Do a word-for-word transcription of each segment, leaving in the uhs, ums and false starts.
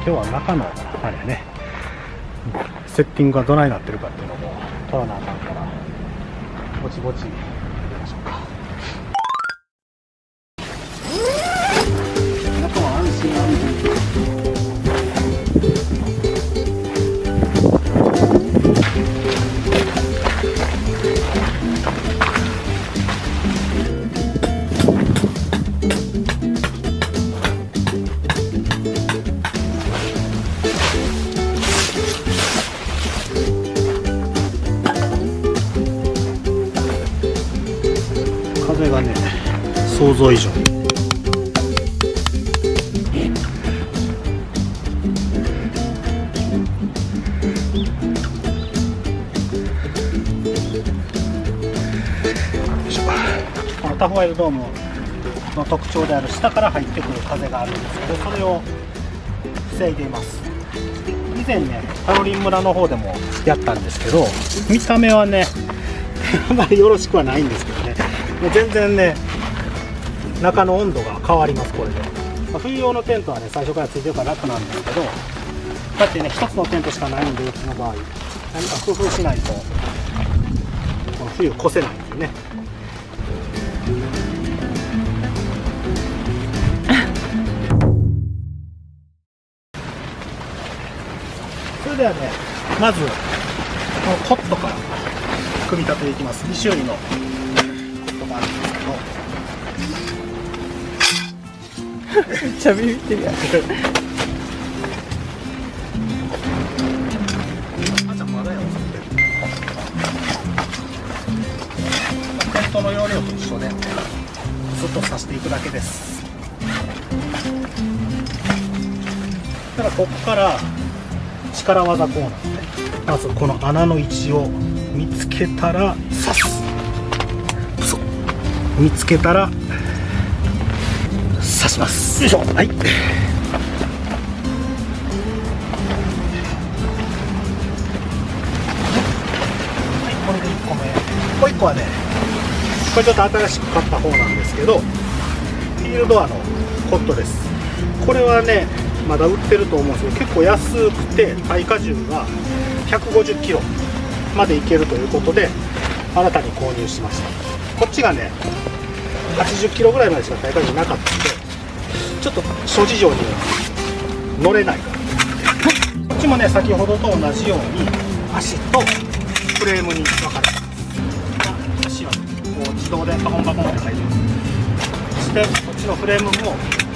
日は中のあれね、セッティングがどないなってるかっていうのも取らなあかんから、ぼちぼちやりましょうか。あとは安心安全。風がね、想像以上に。このタフワイルドームの特徴である下から入ってくる風があるんですけど、それを防いでいます。以前ね、カロリン村の方でもやったんですけど、見た目はねあまりよろしくはないんですけどね、もう全然ね、中の温度が変わります。これで、まあ、冬用のテントはね最初からついてるから楽なんですけど、だってね一つのテントしかないんで、うちの場合何か工夫しないとこの冬越せないんでね。それではね、まずこのコットから組み立てていきます。に種類のコットがあるんですけどめっちゃビビってるやん。 あちゃんまだやろ。テントの容量と一緒でずっと刺していくだけです。だからここから力技コーナーで、まずこの穴の位置を見つけたら刺す、そう見つけたら刺します。よいしょ。はい、はい、これでいっこめ。もういっこはね、これちょっと新しく買った方なんですけど、フィールドアのコットです。これはねまだ売ってると思うんですけど、結構安くて耐荷重がひゃくごじゅっキロまでいけるということで新たに購入しました。こっちがねはちじゅっキロぐらいまでしか耐荷重なかったので、ちょっと諸事情には乗れないから、こっちもね先ほどと同じように足とフレームに分かれてます。足はこう自動でパコンパコンって入ります。そしてこっちのフレームも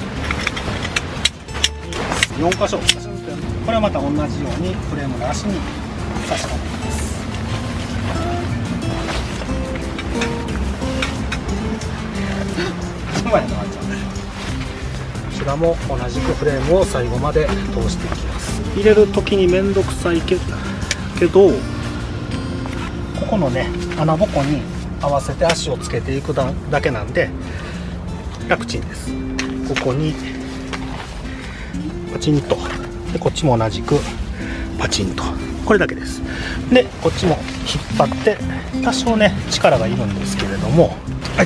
よんかしょ、これはまた同じようにフレームの足に差し込んでいます。こちらも同じくフレームを最後まで通していきます。入れる時に面倒くさいけど、ここのね穴ぼこに合わせて足をつけていくだけなんで楽ちんです。ここにパチンと、でこっちも同じくパチンと、これだけです。でこっちも引っ張って、多少ね力がいるんですけれども、はい、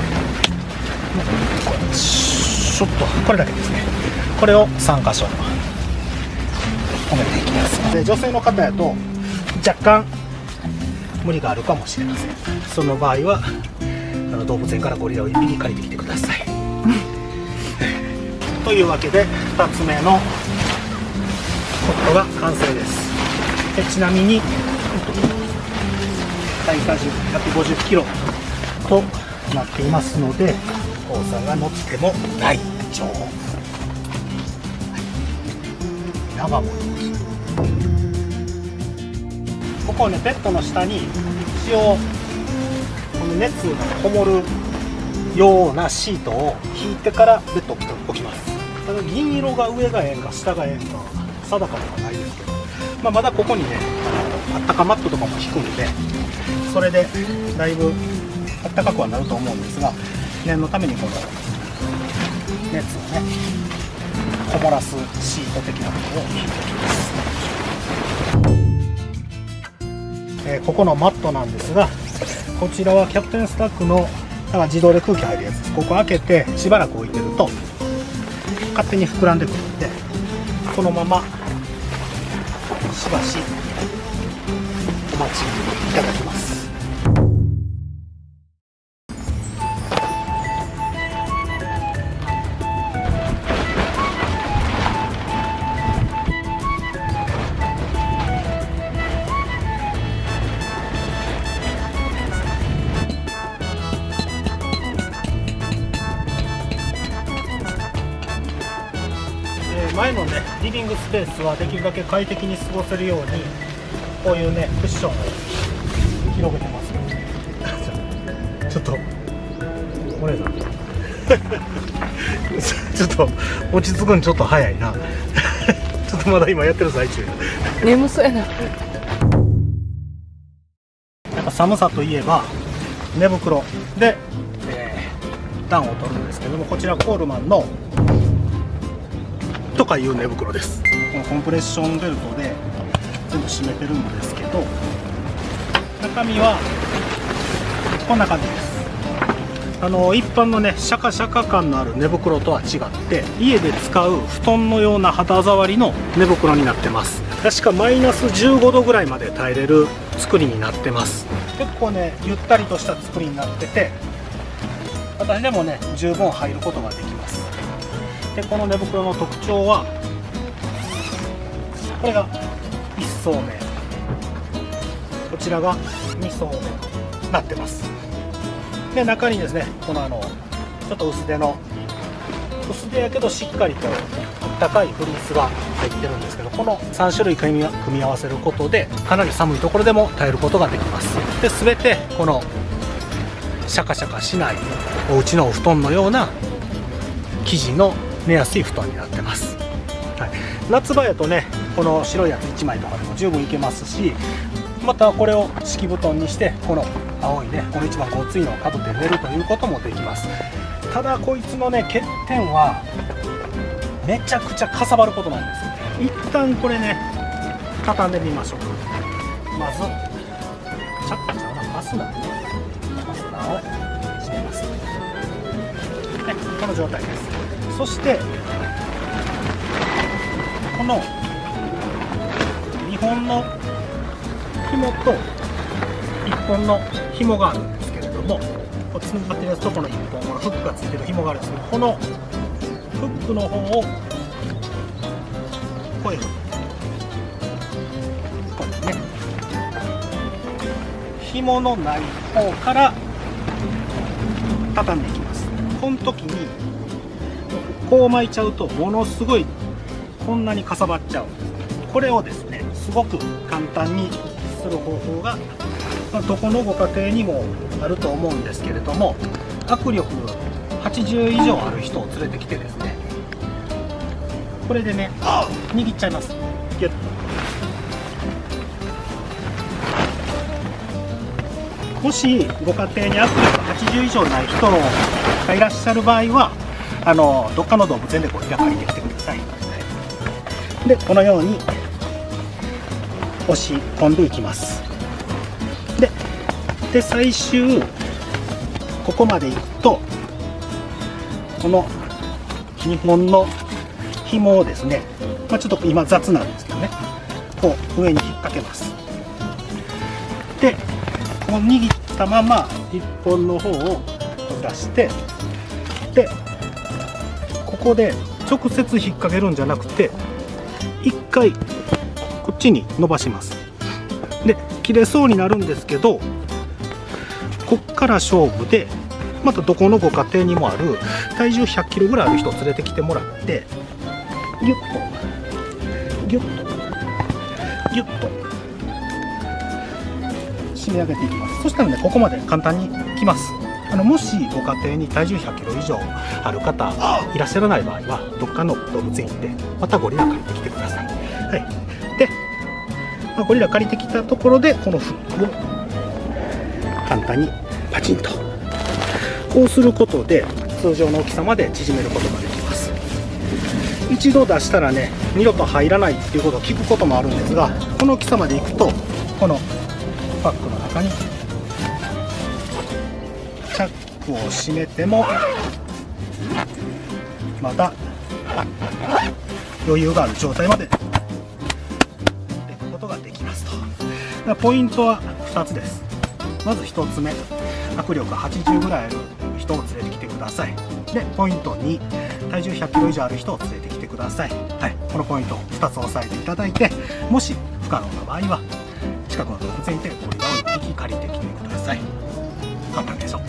ちょっとこれだけですね。これをさんかしょ止めていきます。で女性の方やと若干無理があるかもしれません。その場合はあの動物園からゴリラをいっぴき借りてきてくださいというわけでふたつめのコットが完成です。でちなみに耐荷重ひゃくごじゅっキロとなっていますので、重さが乗っても大丈夫。長もここをねベッドの下に一応この熱がこもるようなシートを引いてからベッドを置きます。ただ銀色が上がええんか下がええんか定かではないですけど、まあ、まだここにねあったかマットとかも引くんで、それでだいぶあったかくはなると思うんですが、念のためにこの熱をねこもらすシート的なものを引いておきます。えー、ここのマットなんですが、こちらはキャプテンスタックのだから自動で空気入るやつです。ここ開けてしばらく置いてると勝手に膨らんでくるんで、 このまましばしお待ちいただきます。前のねリビングスペースはできるだけ快適に過ごせるようにこういうねクッションを広げてますよ。ちょっとお姉さんちょっと落ち着くんちょっと早いなちょっとまだ今やってる最中。 眠そうやな。 やっぱ寒さといえば寝袋で、えー、暖を取るんですけども、こちらコールマンのとかいう寝袋です。このコンプレッションベルトで全部締めてるんですけど、中身はこんな感じです。あの一般のねシャカシャカ感のある寝袋とは違って家で使う布団のような肌触りの寝袋になってます。確かマイナスじゅうごどぐらいまで耐えれる作りになってます。結構ねゆったりとした作りになってて、私でもね十分入ることができます。でこの寝袋の特徴はこれがいっ層目、こちらがに層目となってます。で中にですねこのあのちょっと薄手の薄手やけどしっかりと高いフリースが入ってるんですけど、このさん種類組み合わせることでかなり寒いところでも耐えることができます。で全てこのシャカシャカしないお家のお布団のような生地の寝やすい布団になってます。はい、夏場やとねこの白いやついちまいとかでも十分いけますし、またこれを敷布団にしてこの青いねこの一番ごついのをかぶって寝るということもできます。ただこいつのね欠点はめちゃくちゃかさばることなんですよ。一旦これね畳んでみましょう。まずチャッカちゃうなファスナーファスナーを閉めます。はい、この状態です。そしてこのにほんの紐といっぽんの紐があるんですけれども、つながってるやつとこのいっぽんのフックがついてる紐があるんですけど、このフックの方をこういうふうにこうですね、紐のない方から畳んでいきます。この時にこう巻いちゃうとものすごいこんなにかさばっちゃうんです。これをですねすごく簡単にする方法が、まあ、どこのご家庭にもあると思うんですけれども、握力はちじゅう以上ある人を連れてきてですね、これでね握っちゃいます。ギュッと。もしご家庭に握力はちじゅう以上ない人がいらっしゃる場合はあのどっかの動物園でこう開かれてきてください。でこのように押し込んでいきます。でで最終ここまでいくとこのにほんの紐をですね、まあ、ちょっと今雑なんですけどねこう上に引っ掛けます。でこう握ったままいっぽんの方を出してでここで直接引っ掛けるんじゃなくて一回こっちに伸ばします。で切れそうになるんですけど、こっから勝負でまたどこのご家庭にもある体重ひゃっキロぐらいある人を連れてきてもらってギュッとギュッとギュッと締め上げていきます。そしたらねここまで簡単にきます。あのもしご家庭に体重ひゃっキロ以上ある方いらっしゃらない場合はどっかの動物園行ってまたゴリラ借りてきてください。はい、で、まあ、ゴリラ借りてきたところでこのフックを簡単にパチンとこうすることで通常の大きさまで縮めることができます。一度出したらね二度と入らないっていうことを聞くこともあるんですが、この大きさまでいくとこのパックの中にチャックを閉めてもまだ余裕がある状態まで持っていくことができますと。だからポイントはふたつです。まずひとつめ、握力はちじゅうぐらいある人を連れてきてください。でポイントに、体重ひゃっキロ以上ある人を連れてきてください。はい、このポイントをふたつ押さえていただいて、もし不可能な場合は近くの動物園でゴリラをいっぴき借りてきてください。簡単でしょ。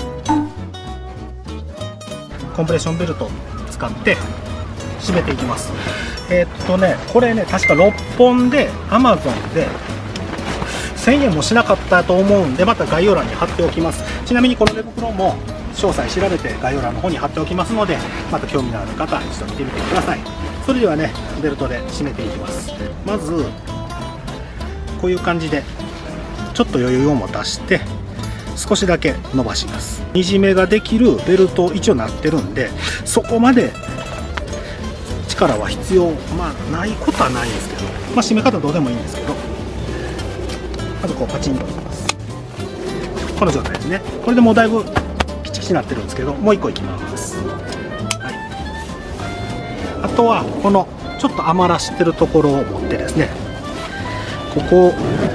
コンプレッションベルトを使って締めていきます。えー、っとねこれね確かろっぽんで アマゾン でせんえんもしなかったと思うんで、また概要欄に貼っておきます。ちなみにこの寝袋も詳細調べて概要欄の方に貼っておきますので、また興味のある方一度見てみてください。それではねベルトで締めていきます。まずこういう感じでちょっと余裕を持たして少しだけ伸ばします。にじめができるベルト一応なってるんで、そこまで力は必要、まあないことはないんですけど、まあ締め方どうでもいいんですけど、まずこうパチンといきます。この状態ですね。これでもうだいぶピチピチになってるんですけど、もういっこいきます。はい、あとはこのちょっと余らしてるところを持ってですね、ここを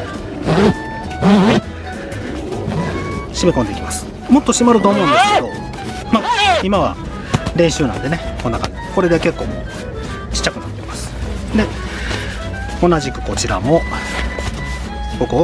締め込んでいきます。もっと締まると思うんですけど、まあ今は練習なんでね、こんな感じ。これで結構ちっちゃくなってます。で同じくこちらもここ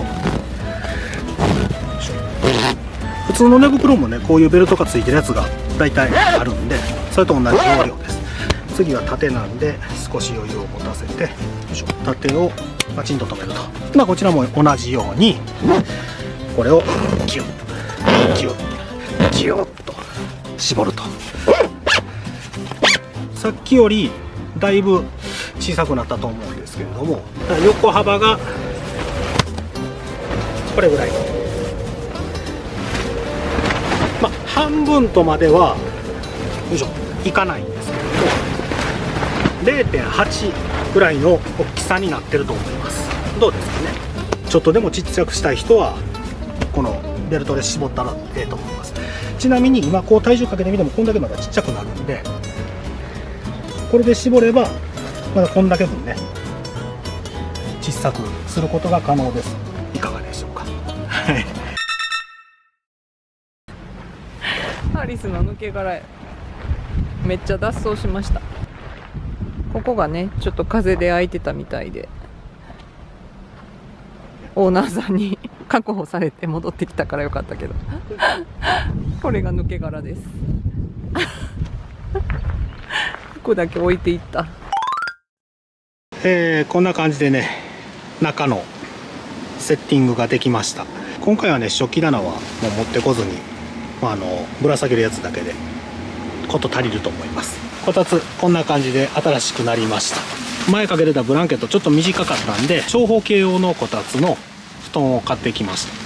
普通の寝袋もねこういうベルトがついてるやつが大体あるんで、それと同じ要領です。次は縦なんで少し余裕を持たせて、よいしょ、縦をパチンと止めると。まあこちらも同じようにこれをギュッギュッギュッと絞ると。さっきよりだいぶ小さくなったと思うんですけれども、横幅がこれぐらい、まあ半分とまではよいしょいかないんですけれども れいてんはち ぐらいの大きさになってると思います。どうですかね。ちょっとでもちっちゃくしたい人はこのベルトで絞ったらええと思います。ちなみに今こう体重かけてみてもこんだけまだちっちゃくなるんで、これで絞ればまだこんだけ分ね小さくすることが可能です。いかがでしょうか。はい。 ハリスの抜け殻めっちゃ脱走しました。ここがねちょっと風で開いてたみたいで、オーナーさんに確保されて戻ってきたからよかったけどこれが抜け殻ですここだけ置いていった。 えー、こんな感じでね中のセッティングができました。今回はね食器棚はもう持ってこずに、まあ、あのぶら下げるやつだけでこと足りると思います。こたつこんな感じで新しくなりました。前かけてたブランケットちょっと短かったんで長方形用のこたつの布団を買ってきました。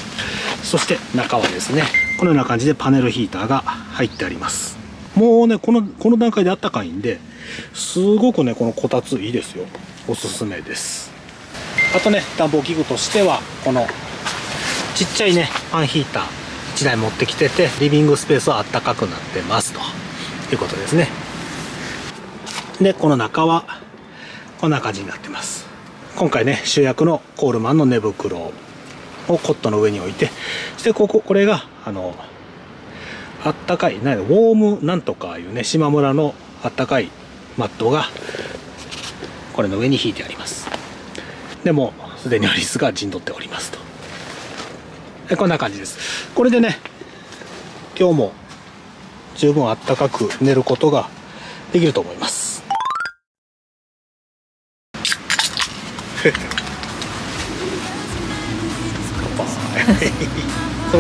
そして中はですねこのような感じでパネルヒーターが入ってあります。もうねこのこの段階であったかいんですごくねこのこたついいですよ。おすすめです。あとね暖房器具としてはこのちっちゃいねファンヒーターいちだい持ってきてて、リビングスペースはあったかくなってますということですね。でこの中はこんな感じになってます。今回ね主役のコールマンの寝袋をコットの上に置いて、そしてこここれがあのあったかいなウォームなんとかいうね島村のあったかいマットがこれの上に引いてあります。でもすでにアリスが陣取っておりますと。こんな感じです。これでね今日も十分あったかく寝ることができると思います。そう。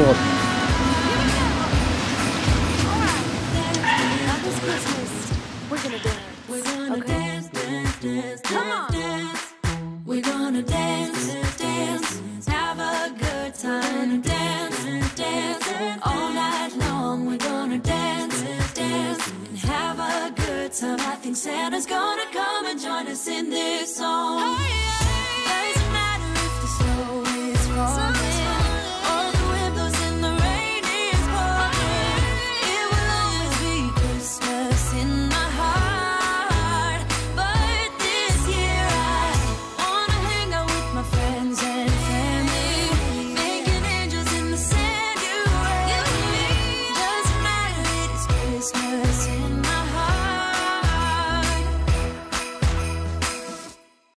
I think Santa's gonna come and join us in this song. Doesn't matter if the snow is falling.